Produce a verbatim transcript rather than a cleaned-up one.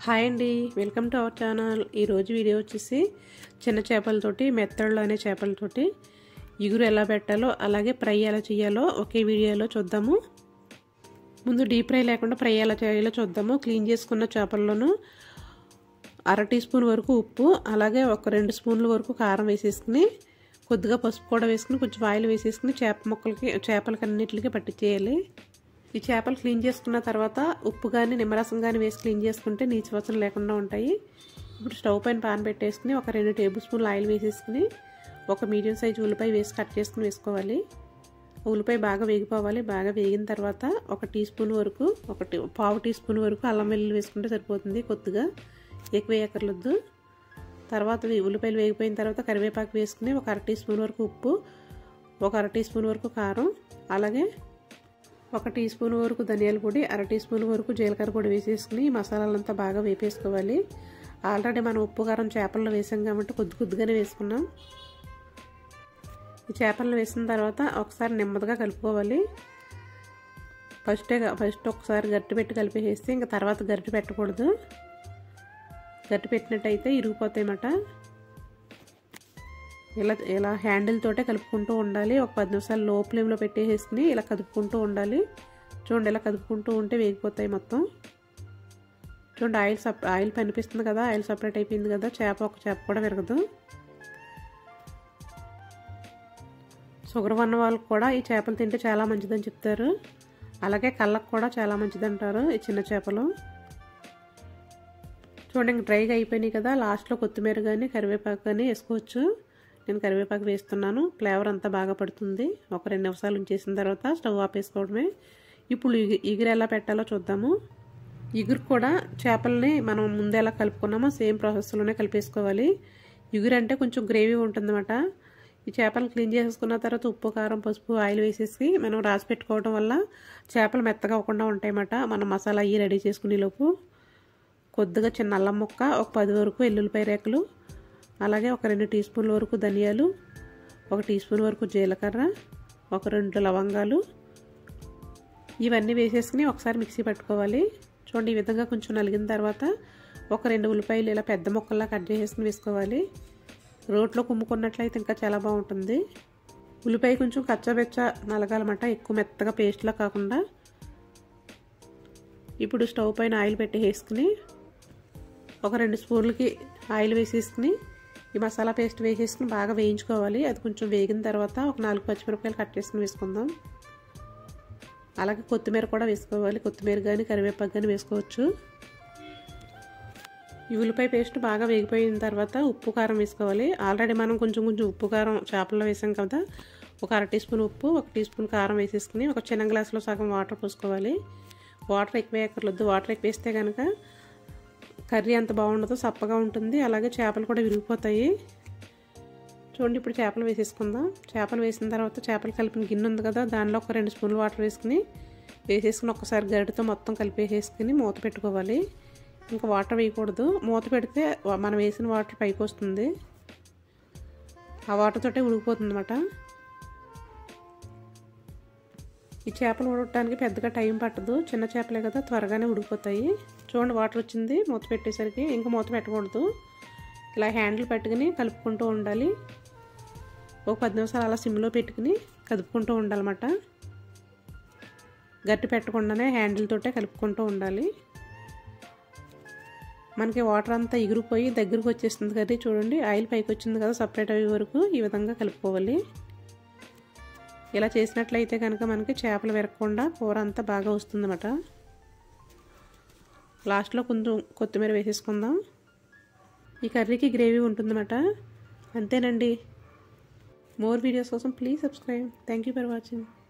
Hi అండి, welcome to our channel. ఈరోజు video వచ్చేసి చిన్న చేపలతోటి మెత్తళ్ళు అనే చేపలతోటి ఇగురు ఎలా పెట్టాలో అలాగే ఫ్రై ఎలా చేయాలో ఒకే వీడియోలో చూద్దాము. ముందు డీప్ ఫ్రై లేకుండా ఫ్రై ఎలా చేయాలో చూద్దాము. క్లీన్ చేసుకున్న చేపల్లోనూ అర టీ స్పూన్ వరకు ఉప్పు, అలాగే ఒక రెండు స్పూన్ల వరకు కారం వేసేసుకుని కొద్దిగా పసుపు కూడా వేసుకుని కొంచెం ఆయిల్ వేసేసుకుని చేప ముక్కలకి చేపలకి అన్నిటికీ పట్టించేయాలి. ఈ చేపలు క్లీన్ చేసుకున్న తర్వాత ఉప్పు కానీ నిమ్మరసం కానీ వేసి క్లీన్ చేసుకుంటే నీచు వాసన లేకుండా ఉంటాయి. ఇప్పుడు స్టవ్ పైన పాన్ పెట్టేసుకుని ఒక రెండు టేబుల్ స్పూన్లు ఆయిల్ వేసేసుకుని ఒక మీడియం సైజు ఉల్లిపాయ వేసి కట్ చేసుకుని వేసుకోవాలి. ఉల్లిపాయ బాగా వేగిపోవాలి. బాగా వేగిన తర్వాత ఒక టీ స్పూన్ వరకు ఒక పావు టీ స్పూన్ వరకు అల్లం వెల్లుల్లి వేసుకుంటే సరిపోతుంది. కొద్దిగా ఎక్కువ వేయక్కర్లేదు. తర్వాత ఉల్లిపాయలు వేగిపోయిన తర్వాత కరివేపాకు వేసుకుని ఒక అర టీ స్పూన్ వరకు ఉప్పు, ఒక అర టీ స్పూన్ వరకు కారం, అలాగే ఒక టీ స్పూన్ వరకు ధనియాల పొడి, అర టీ స్పూన్ వరకు జీలకర్ర పొడి వేసేసుకుని మసాలాలంతా బాగా వేపేసుకోవాలి. ఆల్రెడీ మనం ఉప్పు కారం చేపల్లో వేసాం కాబట్టి కొద్ది కొద్దిగానే వేసుకున్నాం. ఈ చేపలను వేసిన తర్వాత ఒకసారి నెమ్మదిగా కలుపుకోవాలి. ఫస్టే ఫస్ట్ ఒకసారి గట్టి పెట్టి కలిపేసేస్తే ఇంకా తర్వాత గట్టి పెట్టకూడదు. గట్టి పెట్టినట్టయితే ఇరిగిపోతాయి అన్నమాట. ఇలా ఇలా హ్యాండిల్ తోటే కలుపుకుంటూ ఉండాలి. ఒక పది నిమిషాలు లో ఫ్లేమ్లో పెట్టేసుకుని ఇలా కదుపుకుంటూ ఉండాలి. చూడండి, ఇలా కదుపుకుంటూ ఉంటే వేగిపోతాయి మొత్తం. చూడండి, ఆయిల్ సప్ ఆయిల్ కనిపిస్తుంది కదా, ఆయిల్ సపరేట్ అయిపోయింది కదా. చేప ఒక చేప కూడా విరగదు. షుగర్ ఉన్న వాళ్ళకి కూడా ఈ చేపలు తింటే చాలా మంచిదని చెప్తారు. అలాగే కళ్ళకు కూడా చాలా మంచిది అంటారు ఈ చిన్న చేపలు. చూడండి, ఇంక డ్రైగా అయిపోయినాయి కదా. లాస్ట్లో కొత్తిమీర కానీ కరివేపాకు కానీ వేసుకోవచ్చు. నేను కరివేపాకు వేస్తున్నాను. ఫ్లేవర్ అంతా బాగా పడుతుంది. ఒక రెండు నిమిషాలు ఉంచేసిన తర్వాత స్టవ్ ఆపేసుకోవడమే. ఇప్పుడు ఇగురు ఎలా పెట్టాలో చూద్దాము. ఇగురు కూడా చేపల్ని మనం ముందు ఎలా కలుపుకున్నామో సేమ్ ప్రాసెస్లోనే కలిపేసుకోవాలి. ఇగురు అంటే కొంచెం గ్రేవీ ఉంటుందన్నమాట. ఈ చేపలు క్లీన్ చేసుకున్న తర్వాత ఉప్పు కారం పసుపు ఆయిల్ వేసేసి మనం రాసి పెట్టుకోవడం వల్ల చేపలు మెత్తగా అవ్వకుండా ఉంటాయన్నమాట. మనం మసాలా అయ్యి రెడీ చేసుకునే లోపు కొద్దిగా చిన్న అల్లం ముక్క, ఒక పది వరకు ఎల్లుల్లిపాయ రేకులు, అలాగే ఒక రెండు టీ స్పూన్ల వరకు ధనియాలు, ఒక టీ స్పూన్ వరకు జీలకర్ర, ఒక రెండు లవంగాలు ఇవన్నీ వేసేసుకుని ఒకసారి మిక్సీ పట్టుకోవాలి. చూడండి, ఈ విధంగా కొంచెం నలిగిన తర్వాత ఒక రెండు ఉల్లిపాయలు ఇలా పెద్ద ముక్కల్లా కట్ చేసేసుకుని వేసుకోవాలి. రోట్లో కుమ్ముకున్నట్లయితే ఇంకా చాలా బాగుంటుంది. ఉల్లిపాయ కొంచెం కచ్చబెచ్చ నలగాలన్నమాట, ఎక్కువ మెత్తగా పేస్ట్లా కాకుండా. ఇప్పుడు స్టవ్ పైన ఆయిల్ పెట్టి వేసుకుని ఒక రెండు స్పూన్లకి ఆయిల్ వేసేసుకుని ఈ మసాలా పేస్ట్ వేసేసుకుని బాగా వేయించుకోవాలి. అది కొంచెం వేగిన తర్వాత ఒక నాలుగు పచ్చిమిరపకాయలు కట్ చేసుకుని వేసుకుందాం. అలాగే కొత్తిమీర కూడా వేసుకోవాలి. కొత్తిమీర కానీ కరివేపాకు కానీ వేసుకోవచ్చు. ఈ ఉల్లిపాయ పేస్ట్ బాగా వేగిపోయిన తర్వాత ఉప్పు కారం వేసుకోవాలి. ఆల్రెడీ మనం కొంచెం కొంచెం ఉప్పు కారం చేపల్లో వేసాం కదా. ఒక అర టీ స్పూన్ ఉప్పు, ఒక టీ స్పూన్ కారం వేసేసుకుని ఒక చిన్న గ్లాసులో సగం వాటర్ పోసుకోవాలి. వాటర్ ఎక్కువ వేయక్కర్లేదు. వాటర్ ఎక్కువ వేస్తే కనుక కర్రీ అంత బాగుండదు, సప్పగా ఉంటుంది. అలాగే చేపలు కూడా విరిగిపోతాయి. చూడండి, ఇప్పుడు చేపలు వేసేసుకుందాం. చేపలు వేసిన తర్వాత చేపలు కలిపిన గిన్నె ఉంది కదా, దానిలో ఒక రెండు స్పూన్లు వాటర్ వేసుకుని వేసేసుకుని ఒకసారి గరిటతో మొత్తం కలిపేసేసుకుని మూత పెట్టుకోవాలి. ఇంకా వాటర్ వేయకూడదు. మూత పెడితే మనం వేసిన వాటర్ పైకి వస్తుంది. ఆ వాటర్ తోటే ఉడికిపోతుంది అన్నమాట. ఈ చేపలు ఉడకడానికి పెద్దగా టైం పట్టదు. చిన్న చేపలే కదా, త్వరగానే ఉడికిపోతాయి. చూడండి, వాటర్ వచ్చింది. మూత పెట్టేసరికి ఇంకా మూత పెట్టకూడదు. ఇలా హ్యాండిల్ పెట్టుకుని కలుపుకుంటూ ఉండాలి. ఒక పది నిమిషాలు అలా సిమ్లో పెట్టుకుని కదుపుకుంటూ ఉండాలన్నమాట. గట్టి పెట్టకుండానే హ్యాండిల్ తోటే కలుపుకుంటూ ఉండాలి. మనకి వాటర్ అంతా ఎగిరిపోయి దగ్గరకు వచ్చేస్తుంది కదా. చూడండి, ఆయిల్ పైకి వచ్చింది కదా, సపరేట్ అయ్యే వరకు ఈ విధంగా కలుపుకోవాలి. ఇలా చేసినట్లయితే కనుక మనకి చేపలు విరగకుండా కూర అంతా బాగా వస్తుందన్నమాట. లాస్ట్లో కొంచెం కొత్తిమీర వేసేసుకుందాం. ఈ కర్రీకి గ్రేవీ ఉంటుందన్నమాట. అంతేనండి. మోర్ వీడియోస్ కోసం please subscribe. Thank you for watching.